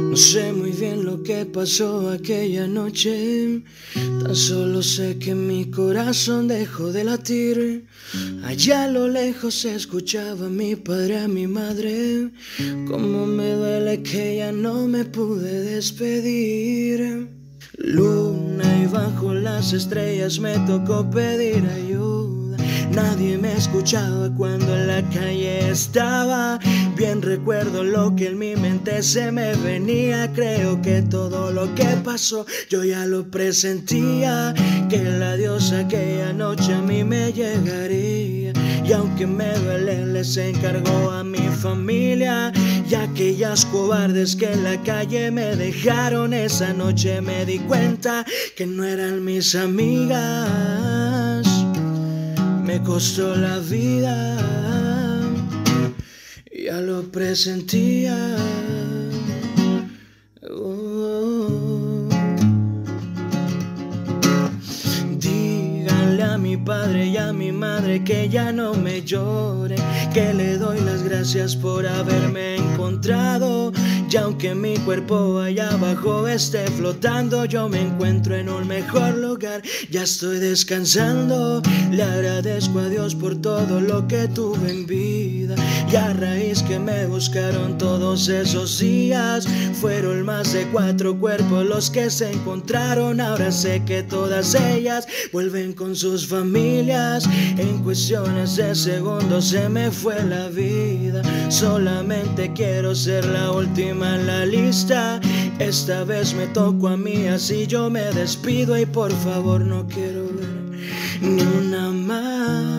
No sé muy bien lo que pasó aquella noche, tan solo sé que mi corazón dejó de latir. Allá a lo lejos se escuchaba a mi padre, a mi madre. Cómo me duele que ya no me pude despedir. Luna y bajo las estrellas me tocó pedir ayuda. Nadie me escuchaba cuando en la calle estaba. Bien recuerdo lo que en mi mente se me venía. Creo que todo lo que pasó yo ya lo presentía, que el adiós aquella noche a mí me llegaría. Y aunque me duele les encargó a mi familia. Y aquellas cobardes que en la calle me dejaron, esa noche me di cuenta que no eran mis amigas. Me costó la vida, ya lo presentía. Díganle a mi padre y a mi madre que ya no me llore, que le doy las gracias por haberme encontrado. Y aunque mi cuerpo allá abajo esté flotando, yo me encuentro en un mejor lugar, ya estoy descansando. Le agradezco a Dios por todo lo que tuve en vida, y a raíz que me buscaron todos esos días, fueron más de 4 cuerpos los que se encontraron. Ahora sé que todas ellas vuelven con sus familias. En cuestiones de segundos se me fue la vida. Solamente quiero ser la última en la lista. Esta vez me tocó a mí, así yo me despido. Y por favor no quiero ver ni una más.